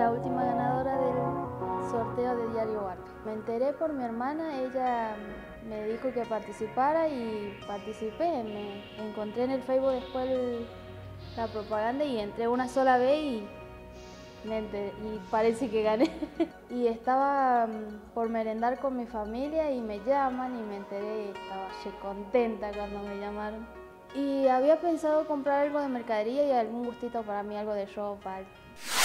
la última ganadora del sorteo de Diario Arte. Me enteré por mi hermana, ella me dijo que participara y participé. Me encontré en el Facebook después la propaganda y entré una sola vez y parece que gané. Y estaba por merendar con mi familia y me llaman y me enteré y estaba contenta cuando me llamaron. Y había pensado comprar algo de mercadería y algún gustito para mí, algo de ropa.